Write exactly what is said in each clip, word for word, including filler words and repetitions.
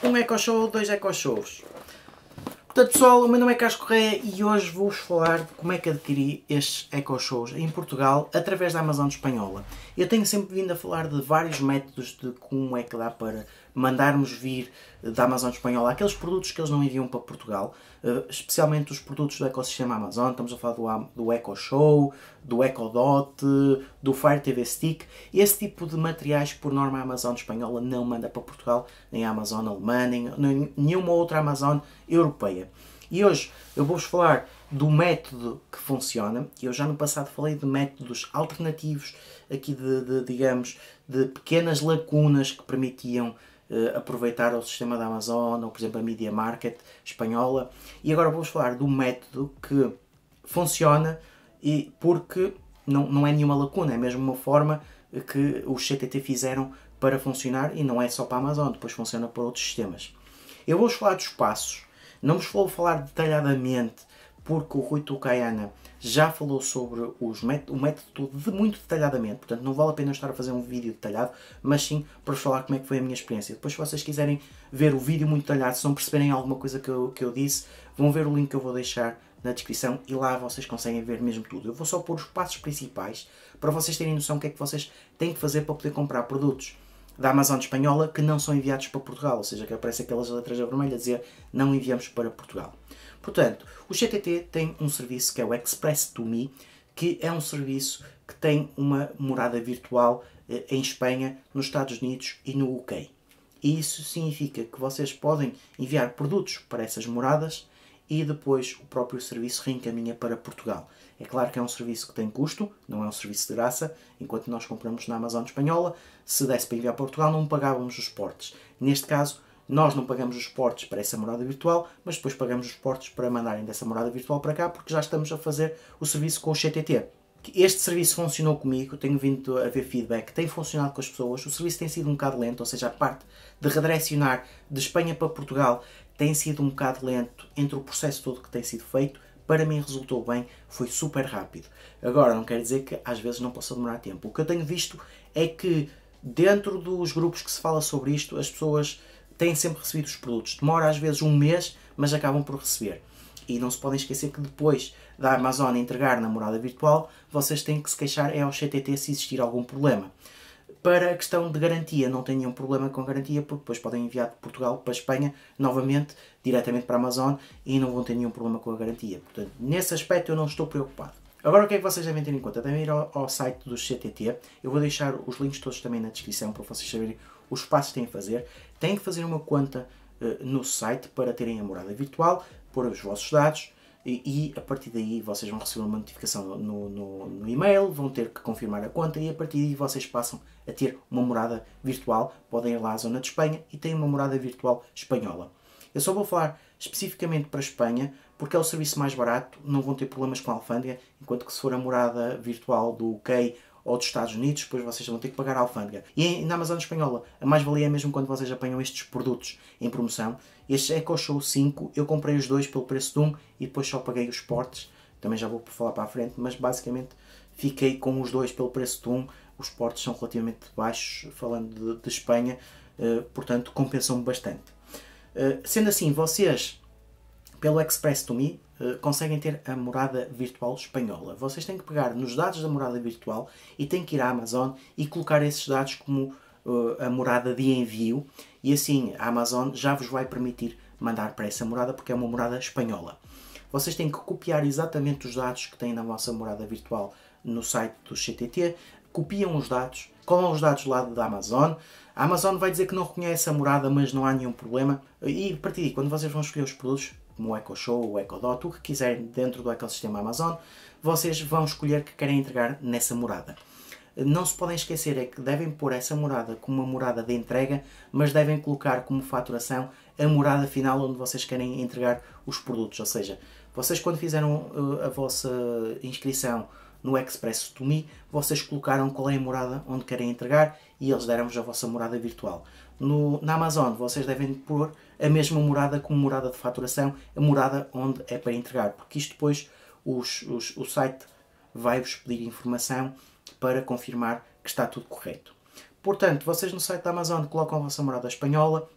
Um Eco Show, dois Eco Shows. Portanto, pessoal, o meu nome é Carlos Correia e hoje vou-vos falar de como é que adquiri estes Eco Shows em Portugal através da Amazon espanhola. Eu tenho sempre vindo a falar de vários métodos de como é que dá para mandarmos vir da Amazon espanhola aqueles produtos que eles não enviam para Portugal, especialmente os produtos do ecossistema Amazon. Estamos a falar do, do Eco Show, do Echo Dot, do Fire T V Stick, esse tipo de materiais que por norma a Amazon espanhola não manda para Portugal, nem a Amazon alemã, nem, nem nenhuma outra Amazon europeia. E hoje eu vou-vos falar do método que funciona. Eu já no passado falei de métodos alternativos, aqui de, de digamos, de pequenas lacunas que permitiam uh, aproveitar o sistema da Amazon, ou por exemplo a Media Market espanhola. E agora vou-vos falar do método que funciona e porque não, não é nenhuma lacuna, é mesmo uma forma que os C T T fizeram para funcionar e não é só para a Amazon, depois funciona para outros sistemas. Eu vou-vos falar dos passos. Não vos vou falar detalhadamente, porque o Rui Tucaiana já falou sobre os métodos, o método todo de muito detalhadamente, portanto não vale a pena estar a fazer um vídeo detalhado, mas sim para vos falar como é que foi a minha experiência. Depois, se vocês quiserem ver o vídeo muito detalhado, se não perceberem alguma coisa que eu, que eu disse, vão ver o link que eu vou deixar na descrição e lá vocês conseguem ver mesmo tudo. Eu vou só pôr os passos principais para vocês terem noção do que é que vocês têm que fazer para poder comprar produtos da Amazon espanhola que não são enviados para Portugal, ou seja, que aparece aquelas letras vermelhas a dizer não enviamos para Portugal. Portanto, o C T T tem um serviço que é o Express to Me, que é um serviço que tem uma morada virtual eh, em Espanha, nos Estados Unidos e no U K. E isso significa que vocês podem enviar produtos para essas moradas e depois o próprio serviço reencaminha para Portugal. É claro que é um serviço que tem custo, não é um serviço de graça. Enquanto nós compramos na Amazon espanhola, se desse para enviar para Portugal não pagávamos os portes. Neste caso, nós não pagamos os portes para essa morada virtual, mas depois pagamos os portes para mandarem dessa morada virtual para cá, porque já estamos a fazer o serviço com o C T T. Este serviço funcionou comigo, tenho vindo a ver feedback, tem funcionado com as pessoas, o serviço tem sido um bocado lento, ou seja, a parte de redirecionar de Espanha para Portugal tem sido um bocado lento entre o processo todo que tem sido feito. Para mim resultou bem, foi super rápido. Agora, não quer dizer que às vezes não possa demorar tempo. O que eu tenho visto é que dentro dos grupos que se fala sobre isto, as pessoas têm sempre recebido os produtos. Demora às vezes um mês, mas acabam por receber. E não se podem esquecer que depois da Amazon entregar na morada virtual, vocês têm que se queixar é ao C T T se existir algum problema. Para a questão de garantia, não têm nenhum problema com garantia, porque depois podem enviar de Portugal para a Espanha, novamente, diretamente para a Amazon, e não vão ter nenhum problema com a garantia. Portanto, nesse aspecto eu não estou preocupado. Agora, o que é que vocês devem ter em conta? Devem ir ao, ao site do C T T. Eu vou deixar os links todos também na descrição, para vocês saberem os passos que têm a fazer. Têm que fazer uma conta uh, no site para terem a morada virtual, pôr os vossos dados, e, e a partir daí vocês vão receber uma notificação no, no, no e-mail, vão ter que confirmar a conta e a partir daí vocês passam a ter uma morada virtual. Podem ir lá à zona de Espanha e têm uma morada virtual espanhola. Eu só vou falar especificamente para a Espanha porque é o serviço mais barato, não vão ter problemas com a alfândega, enquanto que se for a morada virtual do U K ou dos Estados Unidos, depois vocês vão ter que pagar a alfândega. E na Amazon espanhola, a mais-valia é mesmo quando vocês apanham estes produtos em promoção. Estes Eco Show cinco, eu comprei os dois pelo preço de um e depois só paguei os portes. Também já vou falar para a frente, mas basicamente fiquei com os dois pelo preço de um. Os portes são relativamente baixos, falando de, de Espanha, uh, portanto compensam-me bastante. Uh, sendo assim, vocês, pelo Express to Me, uh, conseguem ter a morada virtual espanhola. Vocês têm que pegar nos dados da morada virtual e têm que ir à Amazon e colocar esses dados como uh, a morada de envio, e assim a Amazon já vos vai permitir mandar para essa morada, porque é uma morada espanhola. Vocês têm que copiar exatamente os dados que têm na vossa morada virtual no site do C T T, copiam os dados, colam os dados lá da Amazon. A Amazon vai dizer que não reconhece a morada, mas não há nenhum problema. E a partir daí, quando vocês vão escolher os produtos, como o Eco Show, o Echo Dot, o que quiserem dentro do ecossistema Amazon, vocês vão escolher que querem entregar nessa morada. Não se podem esquecer é que devem pôr essa morada como uma morada de entrega, mas devem colocar como faturação a morada final onde vocês querem entregar os produtos. Ou seja, vocês quando fizeram a vossa inscrição no Express to Me, vocês colocaram qual é a morada onde querem entregar e eles deram-vos a vossa morada virtual. No, na Amazon vocês devem pôr a mesma morada como morada de faturação, a morada onde é para entregar, porque isto depois os, os, o site vai-vos pedir informação para confirmar que está tudo correto. Portanto, vocês no site da Amazon colocam a vossa morada espanhola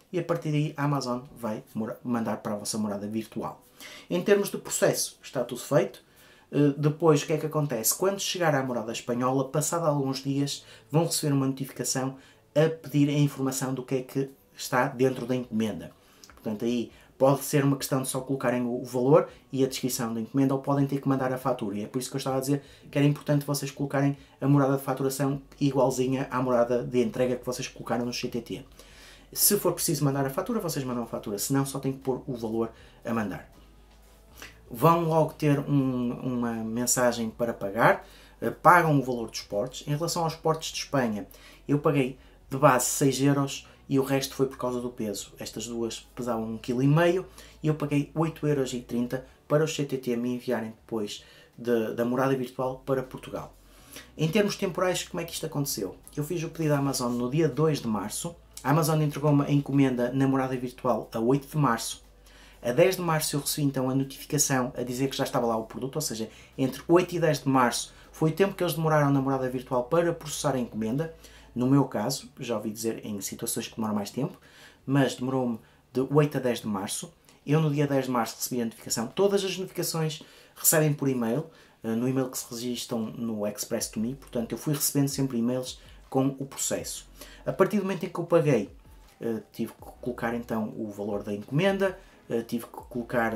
e a partir daí a Amazon vai mandar para a vossa morada virtual. Em termos de processo, está tudo feito. Depois, o que é que acontece? Quando chegar à morada espanhola, passado alguns dias, vão receber uma notificação a pedir a informação do que é que está dentro da encomenda. Portanto, aí pode ser uma questão de só colocarem o valor e a descrição da encomenda, ou podem ter que mandar a fatura. E é por isso que eu estava a dizer que era importante vocês colocarem a morada de faturação igualzinha à morada de entrega que vocês colocaram no C T T. Se for preciso mandar a fatura, vocês mandam a fatura. Se não, só tem que pôr o valor a mandar. Vão logo ter um, uma mensagem para pagar. Pagam o valor dos portes. Em relação aos portes de Espanha, eu paguei de base seis euros e o resto foi por causa do peso. Estas duas pesavam um vírgula cinco quilos e eu paguei oito euros e trinta para os C T T me enviarem depois de, da morada virtual para Portugal. Em termos temporais, como é que isto aconteceu? Eu fiz o pedido à Amazon no dia dois de março. A Amazon entregou-me a encomenda na morada virtual a oito de março. A dez de março eu recebi então a notificação a dizer que já estava lá o produto, ou seja, entre oito e dez de março foi o tempo que eles demoraram na morada virtual para processar a encomenda. No meu caso, já ouvi dizer em situações que demoram mais tempo, mas demorou-me de oito a dez de março. Eu no dia dez de março recebi a notificação. Todas as notificações recebem por e-mail, no e-mail que se registram no Express to Me, portanto eu fui recebendo sempre e-mails com o processo. A partir do momento em que eu paguei, tive que colocar então o valor da encomenda, tive que colocar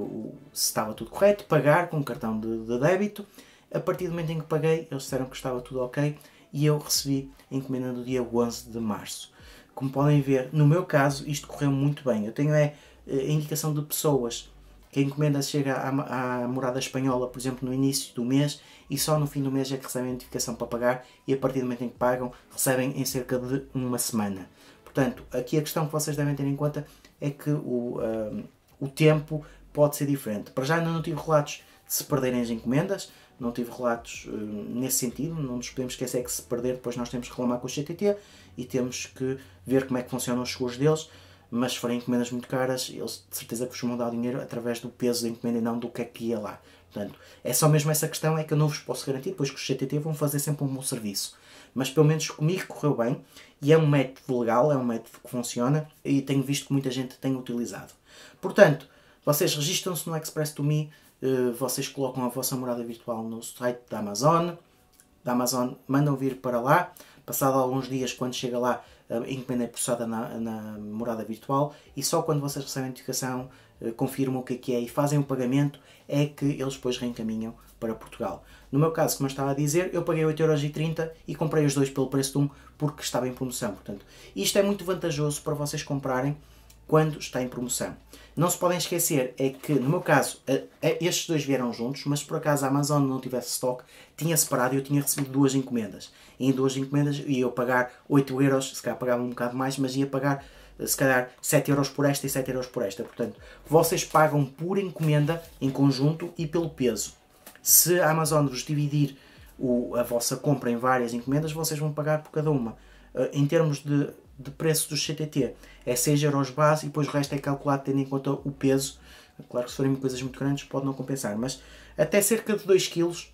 se estava tudo correto, pagar com um cartão de, de débito. A partir do momento em que paguei, eles disseram que estava tudo ok e eu recebi a encomenda no dia onze de março. Como podem ver, no meu caso, isto correu muito bem. Eu tenho é, a indicação de pessoas que a encomenda chega à, à morada espanhola, por exemplo, no início do mês e só no fim do mês é que recebem a notificação para pagar e a partir do momento em que pagam, recebem em cerca de uma semana. Portanto, aqui a questão que vocês devem ter em conta é que o, uh, o tempo pode ser diferente. Para já ainda não tive relatos de se perderem as encomendas, não tive relatos uh, nesse sentido, não nos podemos esquecer que se perder depois nós temos que reclamar com o C T T e temos que ver como é que funcionam os seguros deles, mas se forem encomendas muito caras, eles de certeza que vos vão dar o dinheiro através do peso da encomenda e não do que é que ia lá. Portanto, é só mesmo essa questão, é que eu não vos posso garantir, depois que os C T T vão fazer sempre um bom serviço. Mas pelo menos comigo correu bem e é um método legal, é um método que funciona e tenho visto que muita gente tem utilizado. Portanto, vocês registram-se no Express to Me, vocês colocam a vossa morada virtual no site da Amazon, da Amazon mandam vir para lá, passado alguns dias quando chega lá a encomenda é processada na, na morada virtual e só quando vocês recebem a notificação, confirmam o que é que é e fazem o pagamento, é que eles depois reencaminham para Portugal. No meu caso, como eu estava a dizer, eu paguei oito euros e trinta e comprei os dois pelo preço de um porque estava em promoção. Portanto, isto é muito vantajoso para vocês comprarem quando está em promoção. Não se podem esquecer, é que no meu caso, estes dois vieram juntos, mas se por acaso a Amazon não tivesse stock, tinha separado e eu tinha recebido duas encomendas. E em duas encomendas ia eu pagar oito euros, se calhar pagava um bocado mais, mas ia pagar se calhar sete euros por esta e sete euros por esta. Portanto, vocês pagam por encomenda em conjunto e pelo peso. Se a Amazon vos dividir o, a vossa compra em várias encomendas, vocês vão pagar por cada uma. Em termos de, de preço do C T T, é seis euros base e depois o resto é calculado tendo em conta o peso. Claro que se forem coisas muito grandes pode não compensar, mas até cerca de dois quilos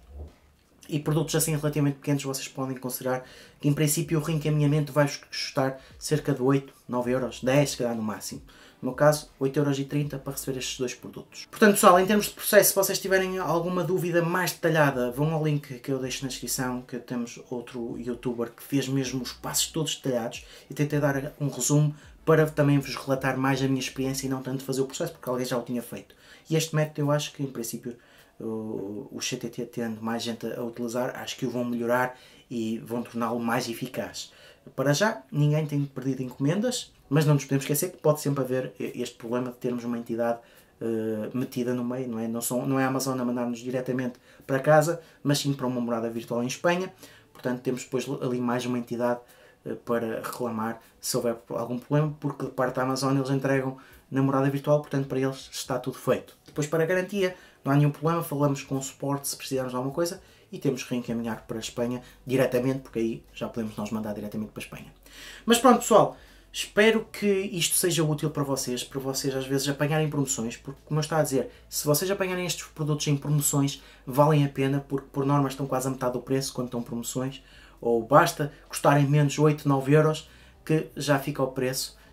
e produtos assim relativamente pequenos vocês podem considerar que em princípio o reencaminhamento vai-vos custar cerca de oito, nove euros, dez se calhar no máximo. No meu caso, oito euros e trinta para receber estes dois produtos. Portanto, pessoal, em termos de processo, se vocês tiverem alguma dúvida mais detalhada, vão ao link que eu deixo na descrição, que temos outro youtuber que fez mesmo os passos todos detalhados e tentei dar um resumo para também vos relatar mais a minha experiência e não tanto fazer o processo, porque alguém já o tinha feito. E este método eu acho que, em princípio, o C T T tendo mais gente a utilizar, acho que o vão melhorar e vão torná-lo mais eficaz. Para já, ninguém tem perdido encomendas, mas não nos podemos esquecer que pode sempre haver este problema de termos uma entidade uh, metida no meio, não é? Não, são, não é a Amazon a mandar-nos diretamente para casa, mas sim para uma morada virtual em Espanha. Portanto, temos depois ali mais uma entidade uh, para reclamar se houver algum problema, porque de parte da Amazon eles entregam na morada virtual, portanto para eles está tudo feito. Depois, para garantia, não há nenhum problema, falamos com o suporte se precisarmos de alguma coisa e temos que reencaminhar para a Espanha diretamente, porque aí já podemos nós mandar diretamente para a Espanha. Mas pronto, pessoal, espero que isto seja útil para vocês, para vocês às vezes apanharem promoções, porque como eu estava a dizer, se vocês apanharem estes produtos em promoções, valem a pena, porque por norma estão quase a metade do preço quando estão promoções, ou basta custarem menos oito, nove euros, que já fica o preço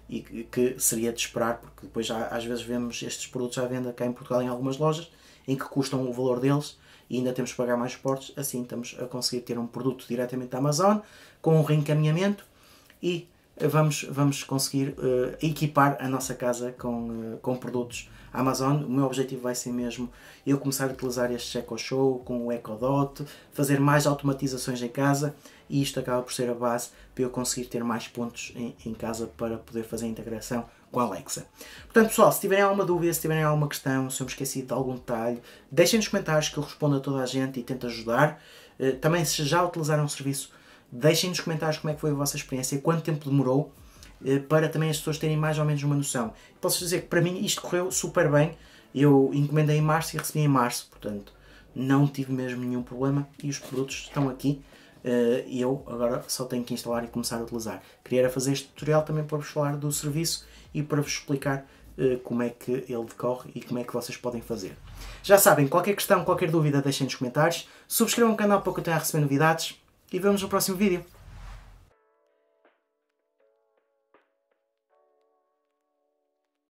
e que, que seria de esperar, porque depois já, às vezes vemos estes produtos à venda cá em Portugal em algumas lojas, em que custam o valor deles e ainda temos que pagar mais portos. Assim estamos a conseguir ter um produto diretamente da Amazon, com um reencaminhamento, e vamos, vamos conseguir uh, equipar a nossa casa com, uh, com produtos Amazon. O meu objetivo vai ser mesmo eu começar a utilizar este EcoShow com o EcoDot, fazer mais automatizações em casa, e isto acaba por ser a base para eu conseguir ter mais pontos em, em casa para poder fazer a integração com a Alexa. Portanto, pessoal, se tiverem alguma dúvida, se tiverem alguma questão, se eu me esqueci de algum detalhe, deixem nos comentários que eu respondo a toda a gente e tento ajudar. Também, se já utilizaram o serviço, deixem nos comentários como é que foi a vossa experiência, quanto tempo demorou, para também as pessoas terem mais ou menos uma noção. Posso dizer que para mim isto correu super bem. Eu encomendei em março e recebi em março, portanto não tive mesmo nenhum problema e os produtos estão aqui. E eu agora só tenho que instalar e começar a utilizar. Queria fazer este tutorial também para vos falar do serviço e para vos explicar como é que ele decorre e como é que vocês podem fazer. Já sabem, qualquer questão, qualquer dúvida, deixem nos comentários. Subscrevam o canal para continuar a receber novidades e vemos no próximo vídeo.